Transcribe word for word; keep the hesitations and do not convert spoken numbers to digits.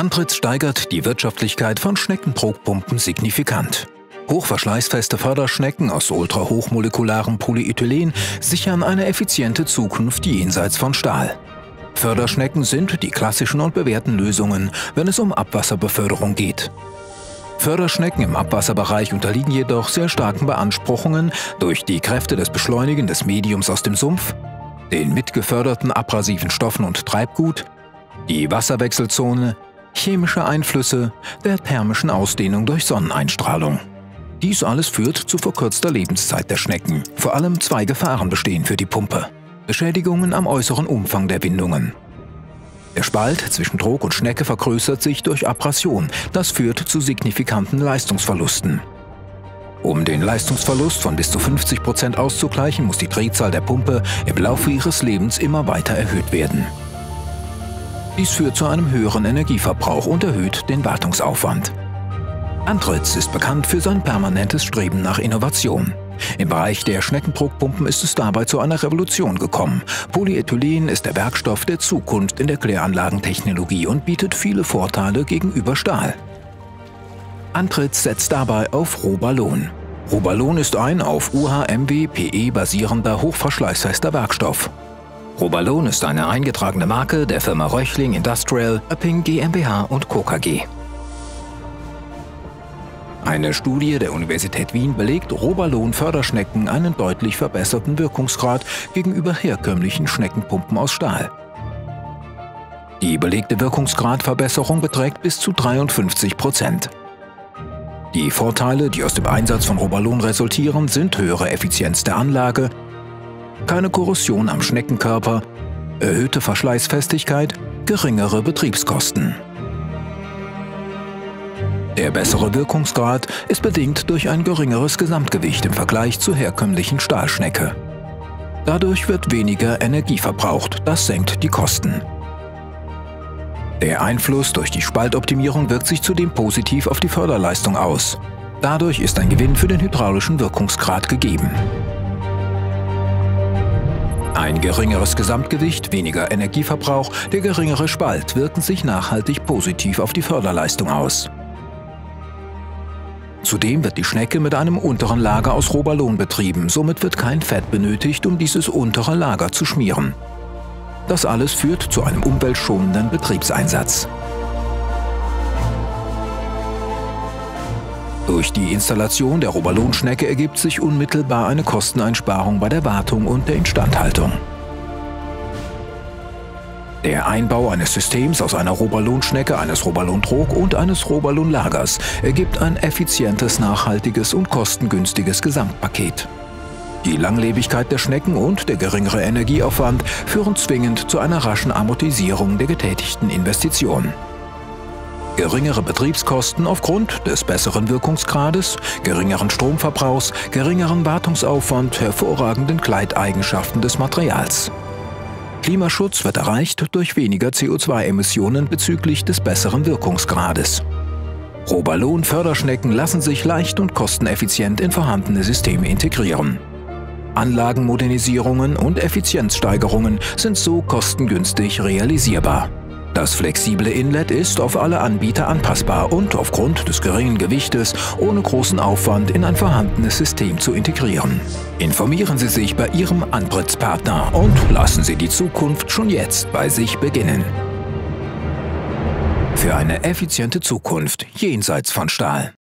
Antritz steigert die Wirtschaftlichkeit von Schneckentrogpumpen signifikant. Hochverschleißfeste Förderschnecken aus ultrahochmolekularem Polyethylen sichern eine effiziente Zukunft jenseits von Stahl. Förderschnecken sind die klassischen und bewährten Lösungen, wenn es um Abwasserbeförderung geht. Förderschnecken im Abwasserbereich unterliegen jedoch sehr starken Beanspruchungen durch die Kräfte des Beschleunigen des Mediums aus dem Sumpf, den mitgeförderten abrasiven Stoffen und Treibgut, die Wasserwechselzone, chemische Einflüsse, der thermischen Ausdehnung durch Sonneneinstrahlung. Dies alles führt zu verkürzter Lebenszeit der Schnecken. Vor allem zwei Gefahren bestehen für die Pumpe: Beschädigungen am äußeren Umfang der Windungen. Der Spalt zwischen Trog und Schnecke vergrößert sich durch Abrasion. Das führt zu signifikanten Leistungsverlusten. Um den Leistungsverlust von bis zu fünfzig Prozent auszugleichen, muss die Drehzahl der Pumpe im Laufe ihres Lebens immer weiter erhöht werden. Dies führt zu einem höheren Energieverbrauch und erhöht den Wartungsaufwand. Antritz ist bekannt für sein permanentes Streben nach Innovation. Im Bereich der Schneckentrogpumpen ist es dabei zu einer Revolution gekommen. Polyethylen ist der Werkstoff der Zukunft in der Kläranlagentechnologie und bietet viele Vorteile gegenüber Stahl. Antritz setzt dabei auf Robalon. Robalon ist ein auf U H M W P E basierender hochverschleißfester Werkstoff. Robalon ist eine eingetragene Marke der Firma Röchling Industrial, Öpping GmbH und Co. K G. Eine Studie der Universität Wien belegt, Robalon-Förderschnecken einen deutlich verbesserten Wirkungsgrad gegenüber herkömmlichen Schneckenpumpen aus Stahl. Die belegte Wirkungsgradverbesserung beträgt bis zu dreiundfünfzig Prozent. Die Vorteile, die aus dem Einsatz von Robalon resultieren, sind höhere Effizienz der Anlage, keine Korrosion am Schneckenkörper, erhöhte Verschleißfestigkeit, geringere Betriebskosten. Der bessere Wirkungsgrad ist bedingt durch ein geringeres Gesamtgewicht im Vergleich zur herkömmlichen Stahlschnecke. Dadurch wird weniger Energie verbraucht, das senkt die Kosten. Der Einfluss durch die Spaltoptimierung wirkt sich zudem positiv auf die Förderleistung aus. Dadurch ist ein Gewinn für den hydraulischen Wirkungsgrad gegeben. Ein geringeres Gesamtgewicht, weniger Energieverbrauch, der geringere Spalt wirken sich nachhaltig positiv auf die Förderleistung aus. Zudem wird die Schnecke mit einem unteren Lager aus Robalon betrieben, somit wird kein Fett benötigt, um dieses untere Lager zu schmieren. Das alles führt zu einem umweltschonenden Betriebseinsatz. Durch die Installation der Robalon-Schnecke ergibt sich unmittelbar eine Kosteneinsparung bei der Wartung und der Instandhaltung. Der Einbau eines Systems aus einer Robalon-Schnecke, eines Robalon-Trog und eines Robalon-Lagers ergibt ein effizientes, nachhaltiges und kostengünstiges Gesamtpaket. Die Langlebigkeit der Schnecken und der geringere Energieaufwand führen zwingend zu einer raschen Amortisierung der getätigten Investitionen. Geringere Betriebskosten aufgrund des besseren Wirkungsgrades, geringeren Stromverbrauchs, geringeren Wartungsaufwand, hervorragenden Gleiteigenschaften des Materials. Klimaschutz wird erreicht durch weniger C O zwei Emissionen bezüglich des besseren Wirkungsgrades. Robalon-Förderschnecken lassen sich leicht und kosteneffizient in vorhandene Systeme integrieren. Anlagenmodernisierungen und Effizienzsteigerungen sind so kostengünstig realisierbar. Das flexible Inlet ist auf alle Anbieter anpassbar und aufgrund des geringen Gewichtes ohne großen Aufwand in ein vorhandenes System zu integrieren. Informieren Sie sich bei Ihrem Antrittspartner und lassen Sie die Zukunft schon jetzt bei sich beginnen. Für eine effiziente Zukunft jenseits von Stahl.